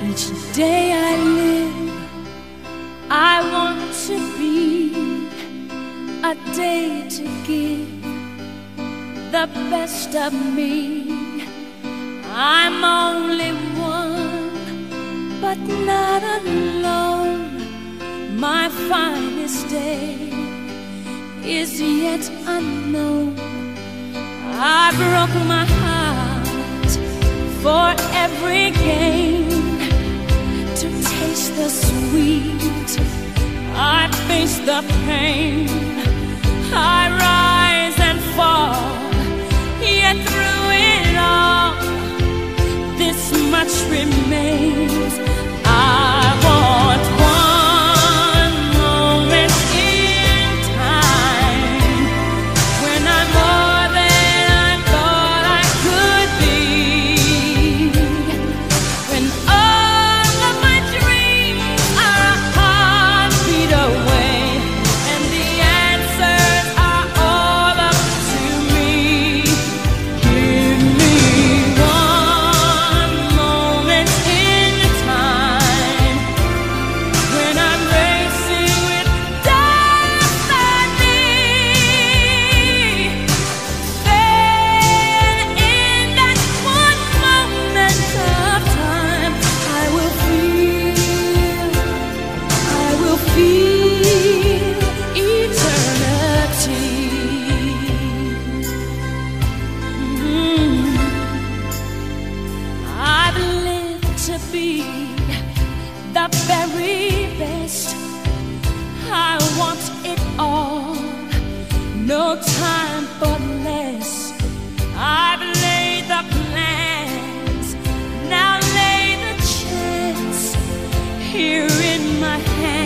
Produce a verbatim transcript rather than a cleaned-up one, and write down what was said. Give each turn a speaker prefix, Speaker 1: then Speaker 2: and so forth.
Speaker 1: Each day I live, I want to be a day to give the best of me. I'm only one, but not alone. My finest day is yet unknown. I broke my heart for every gain, to taste the sweet. I face the pain. I rise and fall, yet through it all, this much remains. I want one moment in time when I'm more than I thought I could be, when all of my dreams are a heartbeat away, and the answers are all up to me. Give me one moment in time when I'm racing with destiny. Then in that one moment of time, I will feel, I will feel eternity. Mm. I've lived to be the very best. I want it all, no time for less. I've laid the plans, now lay the chance here in my hands.